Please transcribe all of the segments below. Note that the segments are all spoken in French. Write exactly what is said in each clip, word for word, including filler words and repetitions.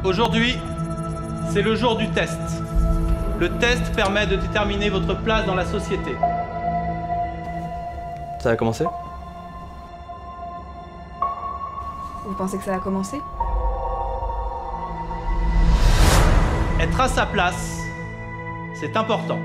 Aujourd'hui, c'est le jour du test. Le test permet de déterminer votre place dans la société. Ça a commencé? Vous pensez que ça a commencé? Être à sa place, c'est important.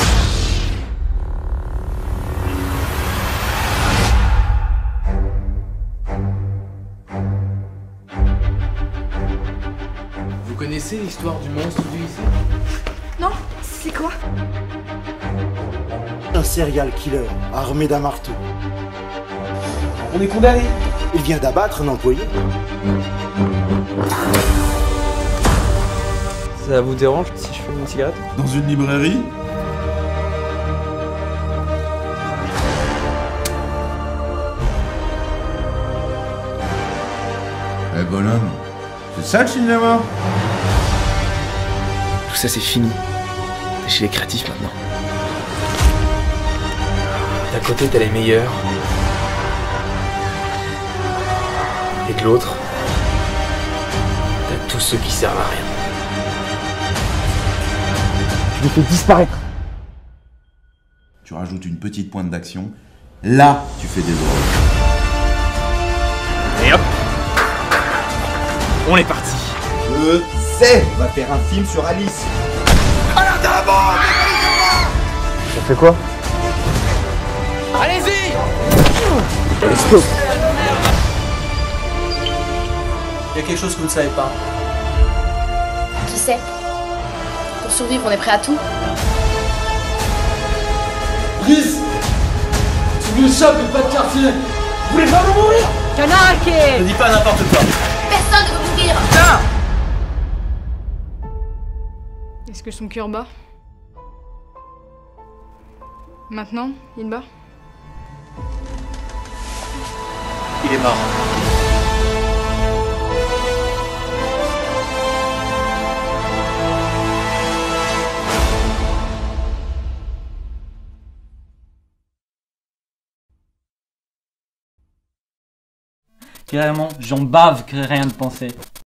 Vous connaissez l'histoire du monstre du lycée? Non, c'est quoi? Un serial killer armé d'un marteau. On est condamné. Il vient d'abattre un employé. Ça vous dérange si je fume une cigarette? Dans une librairie? Eh bonhomme, c'est ça le cinéma? Tout ça c'est fini. T'es chez les créatifs maintenant. D'un côté t'as les meilleurs. Et de l'autre, t'as tous ceux qui servent à rien. Je le fais disparaître. Tu rajoutes une petite pointe d'action, là tu fais des horreurs. Et hop, on est parti. Je sais, on va faire un film sur Alice. Ça fait quoi? Allez-y! Let's go. Il y a quelque chose que vous ne savez pas. Qui sait? Pour survivre, on est prêt à tout. Brice! Tu veux échapper pas de quartier! Vous voulez vraiment mourir? Ne dis pas n'importe quoi. Personne ne veut mourir! Est-ce que son cœur bat? Maintenant, il bat? Il est mort. Carrément, j'en bave que rien de penser.